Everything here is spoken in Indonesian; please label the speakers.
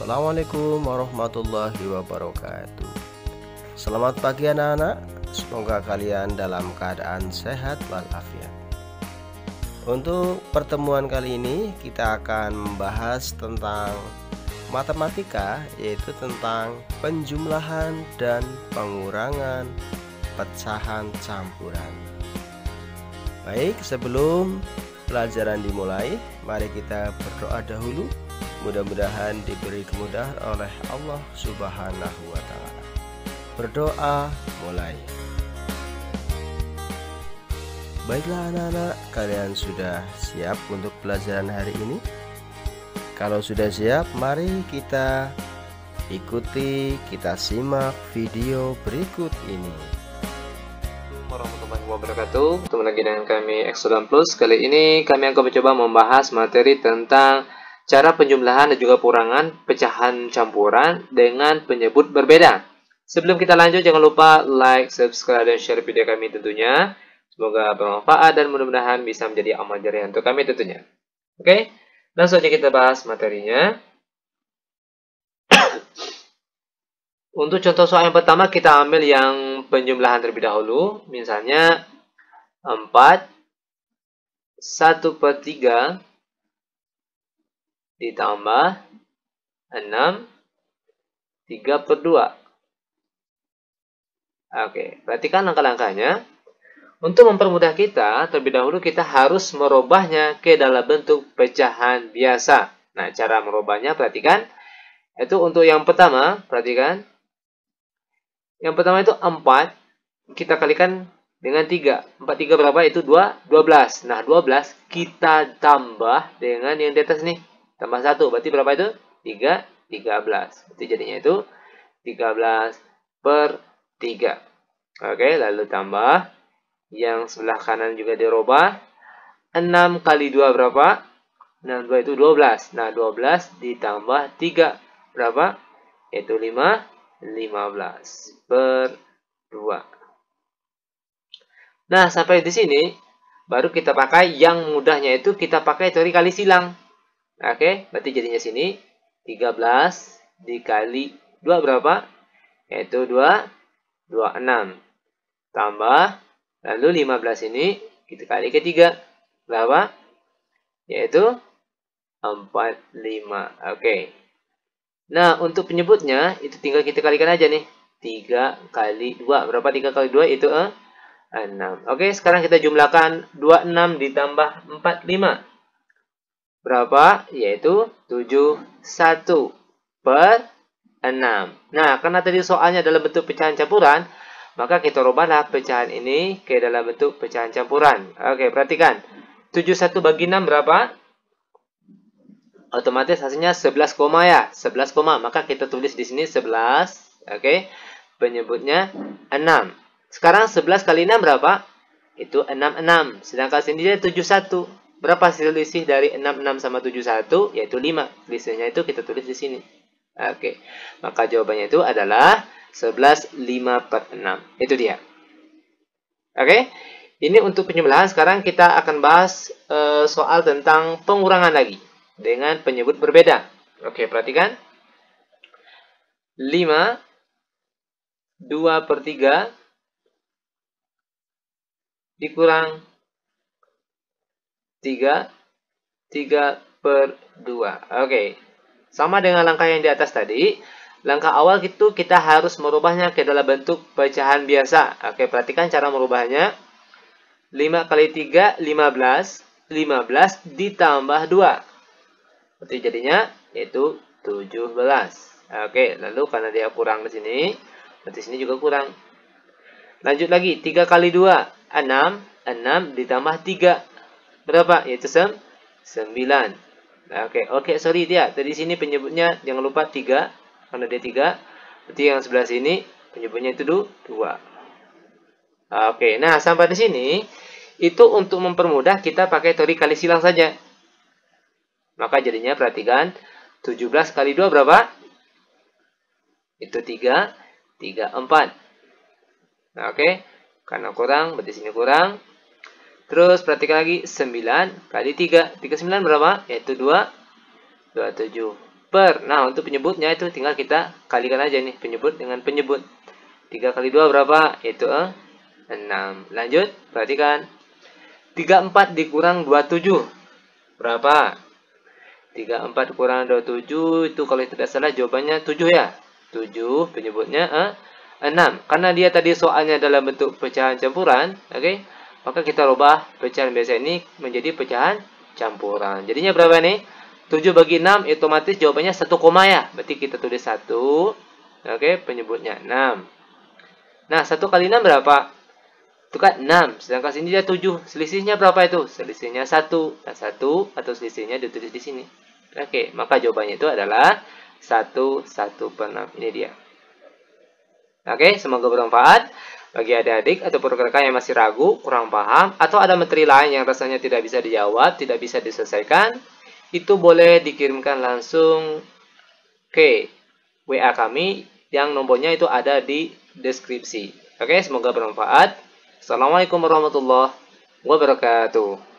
Speaker 1: Assalamualaikum warahmatullahi wabarakatuh. Selamat pagi anak-anak. Semoga kalian dalam keadaan sehat walafiat. Untuk pertemuan kali ini kita akan membahas tentang matematika, yaitu tentang penjumlahan dan pengurangan pecahan campuran. Baik, sebelum pelajaran dimulai, mari kita berdoa dahulu. Mudah-mudahan diberi kemudahan oleh Allah Subhanahu wa Ta'ala. Berdoa mulai. Baiklah anak-anak, kalian sudah siap untuk pelajaran hari ini? Kalau sudah siap, mari kita ikuti, kita simak video berikut ini.
Speaker 2: Warahmatullahi wabarakatuh. Ketemu lagi dengan kami Exodus Plus. Kali ini kami akan mencoba membahas materi tentang cara penjumlahan dan juga pengurangan pecahan campuran dengan penyebut berbeda. Sebelum kita lanjut, jangan lupa like, subscribe, dan share video kami tentunya. Semoga bermanfaat dan mudah-mudahan bisa menjadi amal jariah untuk kami tentunya. Oke, langsung saja kita bahas materinya. Untuk contoh soal yang pertama, kita ambil yang penjumlahan terlebih dahulu. Misalnya 4, 1/3 ditambah 6, 3/2. Oke, perhatikan langkah-langkahnya. Untuk mempermudah kita, terlebih dahulu kita harus merubahnya ke dalam bentuk pecahan biasa. Nah, cara merubahnya, perhatikan. Itu untuk yang pertama, perhatikan. Yang pertama itu 4, kita kalikan dengan 3. 4 3 berapa? Itu 12. Nah, 12 kita tambah dengan yang di atas nih. Tambah 1, berarti berapa itu? 13. Berarti jadinya itu 13/3. Oke, lalu tambah. Yang sebelah kanan juga dirubah. 6 kali 2 berapa? 6 2 itu 12. Nah, 12 ditambah 3. Berapa? Yaitu 15/2. Nah, sampai di sini baru kita pakai yang mudahnya, itu kita pakai teori kali silang. Oke, berarti jadinya sini 13 dikali 2 berapa? Yaitu 26. Tambah, lalu 15 ini kita kali ke 3. Berapa? Yaitu 45. Oke. Nah, untuk penyebutnya, itu tinggal kita kalikan aja nih. 3 kali 2. Berapa 3 kali 2? Itu 6. Oke, sekarang kita jumlahkan 26 ditambah 45. Berapa? Yaitu 71/6. Nah, karena tadi soalnya dalam bentuk pecahan campuran, maka kita rubahlah pecahan ini ke dalam bentuk pecahan campuran. Oke, perhatikan. 71 bagi 6 berapa? Otomatis hasilnya 11, ya. 11, maka kita tulis di sini 11. Oke. Penyebutnya 6. Sekarang 11 kali 6 berapa? Itu 66. Sedangkan sini dia 71. Berapa selisih dari 66 sama 71? Yaitu 5. Selisihnya itu kita tulis di sini. Oke. Maka jawabannya itu adalah 11 5/6. Itu dia. Oke. Ini untuk penjumlahan. Sekarang kita akan bahas soal tentang pengurangan lagi dengan penyebut berbeda. Oke, perhatikan. 5 2/3 dikurang 3 3/2. Oke. Sama dengan langkah yang di atas tadi. Langkah awal itu kita harus merubahnya ke dalam bentuk pecahan biasa. Oke, perhatikan cara merubahnya. 5 kali 3, 15. 15 ditambah 2. Berarti jadinya yaitu 17. Oke, lalu karena dia kurang di sini, berarti sini juga kurang. Lanjut lagi, 3 kali 2, 6. 6 ditambah 3. Berapa? Yaitu 9. Oke, sorry dia. Tadi sini penyebutnya jangan lupa 3. Karena dia 3. Berarti yang sebelah sini penyebutnya itu 2. Oke, nah sampai di sini itu untuk mempermudah kita pakai teori kali silang saja. Maka jadinya perhatikan 17 kali 2 berapa? Itu 3, 3, 4. Nah, oke. Karena kurang, berarti sini kurang. Terus perhatikan lagi 9 kali 3. 39 berapa? Yaitu 2, 27. per. Nah, untuk penyebutnya itu tinggal kita kalikan aja nih, penyebut dengan penyebut. 3 kali 2 berapa? Itu 6. Lanjut, perhatikan. 34 dikurang 27. Berapa? 34 kurang 27 itu kalau tidak salah jawabannya 7 ya. 7 penyebutnya 6. Karena dia tadi soalnya dalam bentuk pecahan campuran, oke? Maka kita rubah pecahan biasa ini menjadi pecahan campuran. Jadinya berapa nih? 7 bagi 6 otomatis jawabannya 1 koma ya. Berarti kita tulis 1. Oke, penyebutnya 6. Nah, 1 kali 6 berapa? Itu kan 6, sedangkan sini dia 7. Selisihnya berapa itu? Selisihnya 1. Dan 1 atau selisihnya ditulis di sini. Oke, maka jawabannya itu adalah 1 per 6. Ini dia. Oke, semoga bermanfaat bagi adik-adik atau rekan-rekan yang masih ragu, kurang paham, atau ada materi lain yang rasanya tidak bisa dijawab, tidak bisa diselesaikan, itu boleh dikirimkan langsung ke WA kami yang nomornya itu ada di deskripsi. Oke, semoga bermanfaat. Assalamualaikum warahmatullahi wabarakatuh.